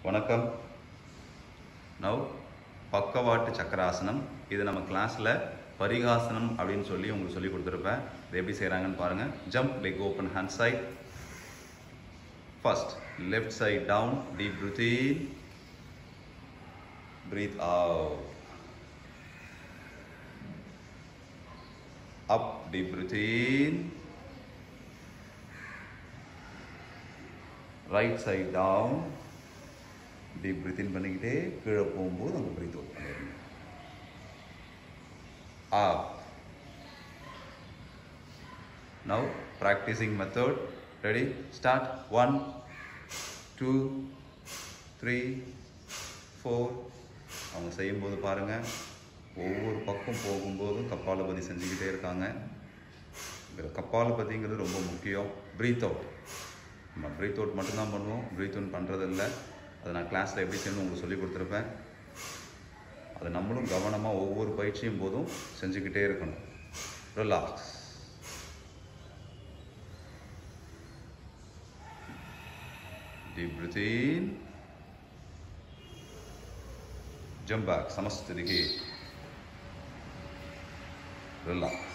வணக்கம். நவ் பக்கவாட்டு சக்கராசனம். இது நம்ம கிளாஸில் பரிகாசனம் அப்படின்னு சொல்லி உங்களுக்கு சொல்லி கொடுத்துருப்பேன். இது எப்படி செய்கிறாங்கன்னு பாருங்கள். Jump, leg open, hand side. First left side down, deep breathe in, breathe out. Up, deep breathe in. Right side down, deep breathe in பண்ணிக்கிட்டே கீழே போகும்போது அங்கே பிரீத் அவுட் பண்ணிடுங்க. Up. Now practising method. Ready, start. 1 2 3 4. அவங்க செய்யும்போது பாருங்கள், ஒவ்வொரு பக்கம் போகும்போதும் கபாலபதி செஞ்சுக்கிட்டே இருக்காங்க. இதில் கபாலபதிங்கிறது ரொம்ப முக்கியம். பிரீத் அவுட், நம்ம பிரீத் அவுட் மட்டும்தான் பண்ணுவோம், பிரீத் அவுட் பண்ணுறதில்லை. அதை நான் கிளாஸில் எப்படி செய்யணும் உங்களுக்கு சொல்லி கொடுத்துருப்பேன். அதை நம்மளும் கவனமாக ஒவ்வொரு பயிற்சியும் போதும் செஞ்சுக்கிட்டே இருக்கணும். Relax. Deep breathe in, jump back, சமஸ்திதிக்கு. ரிலாக்ஸ்.